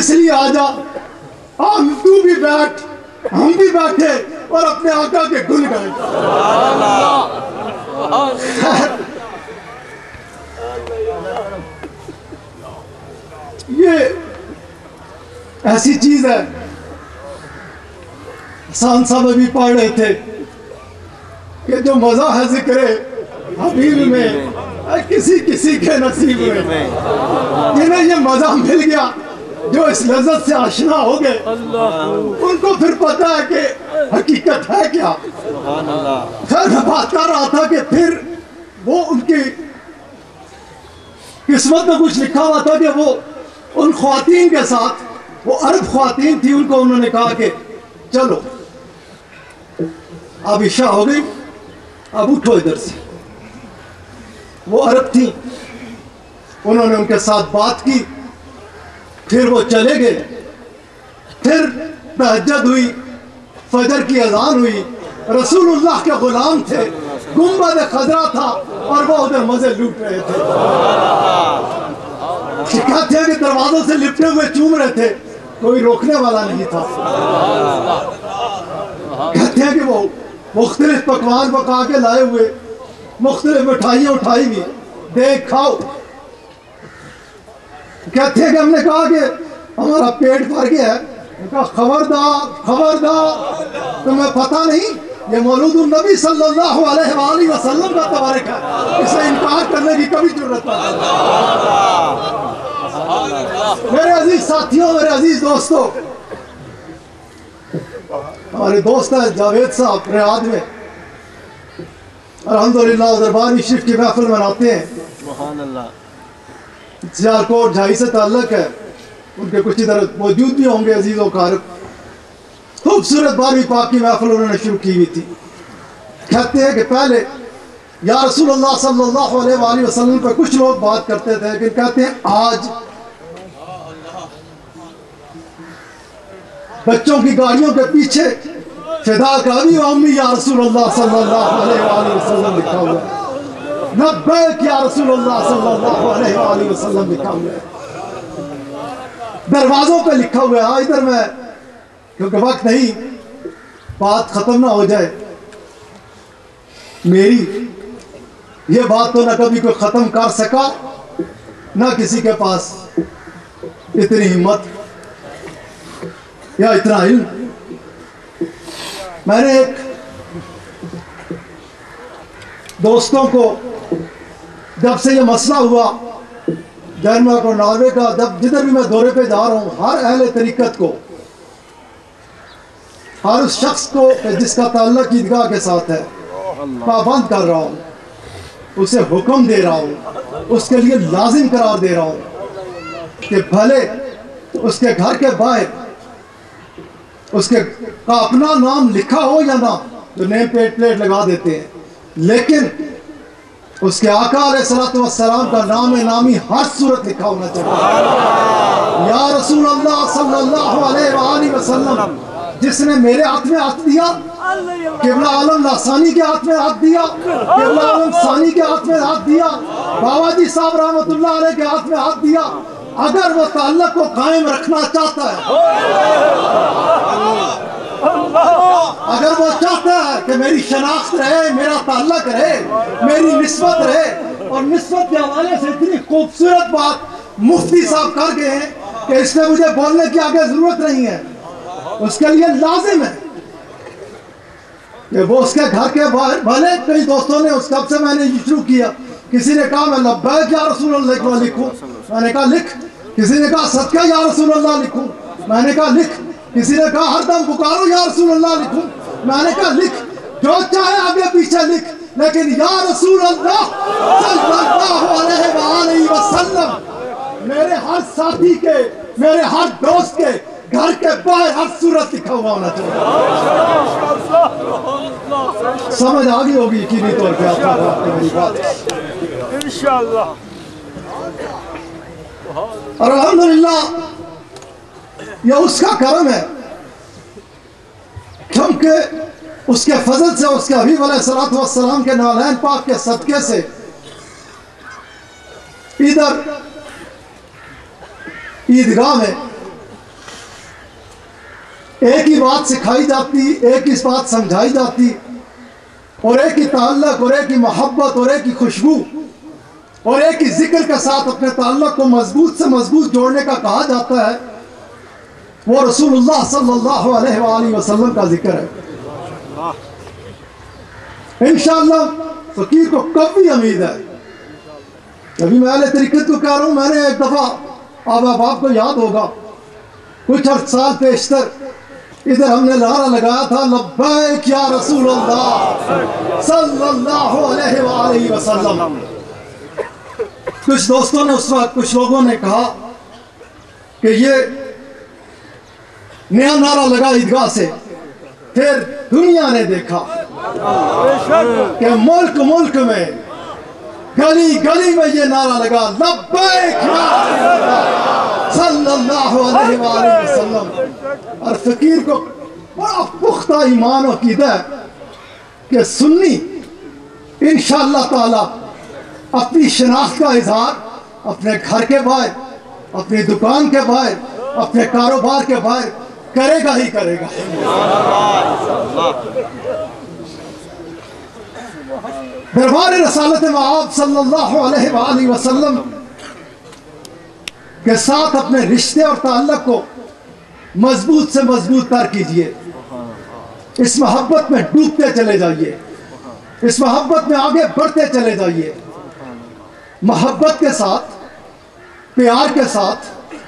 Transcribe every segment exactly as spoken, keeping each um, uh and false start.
اس لیے آجا ہم تو بھی بیٹھ ہم بھی بیٹھے اور اپنے آقا کے گن گائے. یہ ایسی چیز ہے. حسان صاحب ابھی پڑھ رہے تھے کہ جو مزہ ہے ذکر حبیب میں کسی کسی کے نصیب میں. جنہیں یہ مزہ مل گیا جو اس لذت سے آشنا ہو گئے ان کو پھر پتا ہے کہ حقیقت ہے کیا. خیر میں بات کر رہا تھا کہ پھر وہ ان کی قسمت میں کچھ لکھا ہوا تھا کہ وہ ان خواتین کے ساتھ, وہ عرب خواتین تھی, ان کو انہوں نے کہا کہ چلو اب عشاء ہو گئی, اب اٹھو ادھر سے. وہ عرب تھی, انہوں نے ان کے ساتھ بات کی, پھر وہ چلے گئے. پھر تہجد ہوئی, فجر کی اذان ہوئی, رسول اللہ کے غلام تھے, گنبد خضرا تھا اور وہ ادھر مزے لوٹ رہے تھے. کہتے ہیں کہ دروازوں سے لپٹے ہوئے چوم رہے تھے, کوئی روکنے والا نہیں تھا. کہتے ہیں کہ وہ مختلف پکوان پکا کے لائے ہوئے, مختلف مٹھائیاں اٹھائی ہوئی, دیکھ کھاؤ. کہتے ہیں کہ ہم نے کہا کہ ہمارا پیٹ بھر گیا ہے. کہا خبردار خبردار, تمہیں پتہ نہیں یہ مولود النبی صلی اللہ علیہ وآلہ وسلم کا تبارک ہے, اسے انکار کرنے کی کبھی ضرورت نہیں. میرے عزیز ساتھیوں, میرے عزیز دوستوں, ہمارے دوست ہیں جاوید صاحب ریاض میں الحمدللہ دربار شریف کی محفل مناتے ہیں. سبحان اللہ. سیالکوٹ جھائی سے تعلق ہے, ان کے کچھ ادھر موجود بھی ہوں گے عزیز و قارب. خوبصورت بارہویں پاک کی محفل انہوں نے شروع کی ہوئی تھی. کہتے ہیں کہ پہلے یا رسول اللہ صلی اللہ علیہ وآلہ وسلم پر کچھ لوگ بات کرتے تھے, لیکن کہتے ہیں آج بچوں کی گاڑیوں کے پیچھے فدا کاری و امی یا رسول اللہ صلی اللہ علیہ وآلہ وسلم لکھا ہوا ہے, لبیک یا رسول اللہ صلی اللہ علیہ وآلہ وسلم لکھا ہوا ہے, دروازوں پہ لکھا ہوا ہے. ادھر میں کیونکہ وقت نہیں, بات ختم نہ ہو جائے میری, یہ بات تو نہ کبھی کوئی ختم کر سکا, نہ کسی کے پاس اتنی ہمت یا اتنا علم. میں نے ایک دوستوں کو جب سے یہ مسئلہ ہوا ڈینمارک اور ناروے کا, جب جدھر بھی میں دورے پہ جا رہا ہوں, ہر اہل طریقت کو, ہر اس شخص کو جس کا تعلق عیدگاہ کے ساتھ ہے, پابند کر رہا ہوں, اسے حکم دے رہا ہوں, اس کے لیے لازم قرار دے رہا ہوں کہ بھلے اس کے گھر کے باہر اس کے کا اپنا نام لکھا ہو یا نہ, جو نیم پلیٹ پلیٹ لگا دیتے ہیں, لیکن اس کے آقا علیہ السلام کا نام نامی ہر صورت لکھا ہونا چاہیے. یا رسول اللہ صلی اللہ علیہ وآلہ وسلم, جس نے میرے ہاتھ میں ہاتھ دیا, قبلہ عالم لاسانی کے ہاتھ میں ہاتھ دیا, قبلہ عالم ثانی کے ہاتھ میں ہاتھ دیا, بابا جی صاحب رحمت اللہ علیہ کے ہاتھ میں ہاتھ دیا, اگر وہ تعلق کو قائم رکھنا چاہتا ہے, اگر وہ چاہتا ہے کہ میری شناخت رہے, میرا تعلق رہے, میری نسبت رہے, اور نسبت کے حوالے سے اتنی خوبصورت بات مفتی صاحب کر گئے ہیں کہ اس میں مجھے بولنے کی آگے ضرورت نہیں ہے, اس کے لیے لازم ہے کہ وہ اس کے گھر کے باہر, بھلے کئی دوستوں نے اس کب سے میں نے یہ شروع کیا, کسی نے کہا میں لبیک یا رسول اللہ لکھوں, میں نے کہا لکھ. کسی نے کہا صدقہ یا رسول اللہ لکھوں, میں نے کہا لکھ. کسی نے کہا ہر دم پکارو یا رسول اللہ لکھوں, میں نے کہا لکھ. جو چاہے آگے پیچھے لکھ, لیکن یا رسول اللہ صلی اللہ علیہ وآلہ وسلم میرے ہر ساتھی کے, میرے ہر دوست کے گھر کے باہر ہر صورت لکھا ہوا ہونا چاہیے. سمجھ آگئی ہوگی یقینی طور پہ آپ کو میری بات انشاءاللہ. اور الحمدللہ یہ اس کا کرم ہے, کیونکہ اس کے فضل سے, اس کے حبیب علیہ السلام کے نالین پاک کے صدقے سے ادھر عیدگاہ میں ایک ہی بات سکھائی جاتی، ایک ہی بات سمجھائی جاتی، اور ایک ہی تعلق اور ایک ہی محبت اور ایک ہی خوشبو اور ایک ہی ذکر کے ساتھ اپنے تعلق کو مضبوط سے مضبوط جوڑنے کا کہا جاتا ہے، وہ رسول اللہ صلی اللہ علیہ وآلہ وسلم کا ذکر ہے۔ انشاءاللہ فقیر کو کبھی امید ہے، ابھی میں اہل طریقت کو کہہ رہا ہوں، میں نے ایک دفعہ آپ آپ کو یاد ہوگا کچھ عرص سال پیشتر ادھر ہم نے نعرہ لگایا تھا لبیک یا رسول اللہ صلی اللہ علیہ وآلہ وسلم۔ کچھ دوستوں نے اس وقت کچھ لوگوں نے کہا کہ یہ نیا نعرہ لگا عیدگاہ سے، پھر دنیا نے دیکھا کہ ملک ملک میں گلی گلی میں یہ نعرہ لگا لبیک یا رسول اللہ صلی اللہ علیہ وآلہ وسلم۔ اور فقیر کو بڑا پختہ ایمان و عقیدہ ہے کہ سنی انشاءاللہ تعالی اپنی شناخت کا اظہار اپنے گھر کے باہر، اپنی دکان کے باہر، اپنے کاروبار کے باہر کرے گا ہی کرے گا۔ دربار رسالت مآب صلی اللہ علیہ وآلہ وسلم کے ساتھ اپنے رشتے اور تعلق کو مضبوط سے مضبوط تر کیجئے، اس محبت میں ڈوبتے چلے جائیے، اس محبت میں آگے بڑھتے چلے جائیے، محبت کے ساتھ، پیار کے ساتھ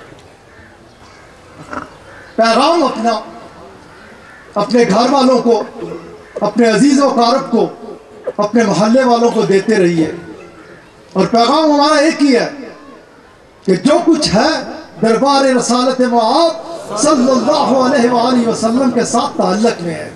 پیغام اپنا اپنے گھر والوں کو، اپنے عزیز و اقارب کو، اپنے محلے والوں کو دیتے رہیے۔ اور پیغام ہمارا ایک ہی ہے کہ جو کچھ ہے دربار رسالت مآب صلی اللہ علیہ وآلہ وسلم کے ساتھ تعلق میں ہے۔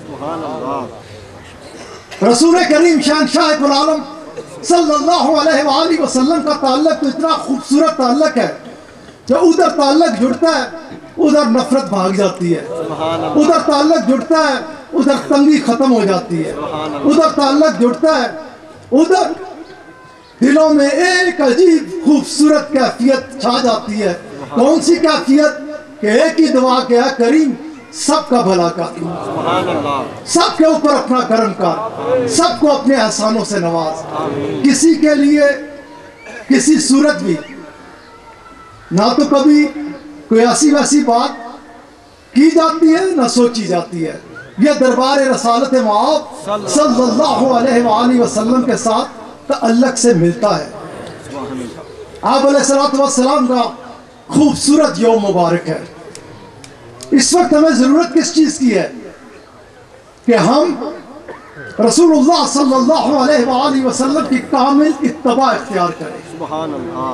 رسول کریم شہنشاہ العالم صلی اللہ علیہ وآلہ وسلم کا تعلق تو اتنا خوبصورت تعلق ہے کہ ادھر تعلق جڑتا ہے ادھر نفرت بھاگ جاتی ہے، ادھر تعلق جڑتا ہے ادھر تنگی ختم ہو جاتی ہے، ادھر تعلق جڑتا ہے ادھر دلوں میں ایک عجیب خوبصورت کیفیت چھا جاتی ہے۔ کون سی کیفیت؟ کہ ایک ہی دعا کہ اے کریم سب کا بھلا کر، سب کے اوپر اپنا کرم کر، سب کو اپنے احسانوں سے نواز۔ کسی کے لیے کسی صورت بھی نہ تو کبھی کوئی ایسی ویسی بات کی جاتی ہے نہ سوچی جاتی ہے، یہ دربار رسالت مآب صلی اللہ علیہ وآلہ وسلم کے ساتھ تعلق سے ملتا ہے۔ آپ علیہ السلام کا خوبصورت یوم مبارک ہے۔ اس وقت ہمیں ضرورت کس چیز کی ہے؟ کہ ہم رسول اللہ صلی اللہ علیہ وآلہ وسلم کی کامل اتباع اختیار کریں۔ سبحان اللہ۔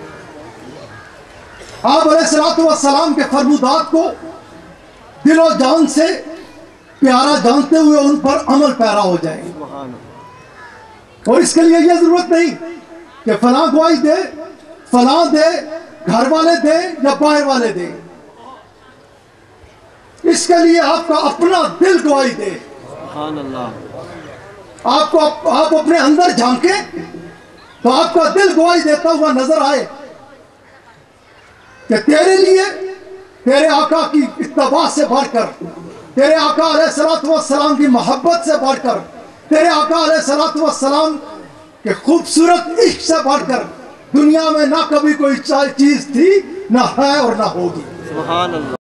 آپ علیہ السلام کے فرمودات کو دل و جان سے پیارا جانتے ہوئے ان پر عمل پیرا ہو جائیں۔ اور اس کے لیے یہ ضرورت نہیں کہ فلاں گواہی دے، فلاں دے، گھر والے دے یا باہر والے دے، اس کے لیے آپ کا اپنا دل گواہی دے۔ سبحان اللہ۔ آپ کو آپ اپنے اندر جھانکیں تو آپ کا دل گواہی دیتا ہوا نظر آئے کہ تیرے لیے تیرے آقا کی اتباع سے بڑھ کر، تیرے آقا علیہ السلام کی محبت سے بڑھ کر، تیرے آقا علیہ السلام کے خوبصورت عشق سے بڑھ کر دنیا میں نہ کبھی کوئی چیز تھی، نہ ہے اور نہ ہوگی۔ سبحان اللہ۔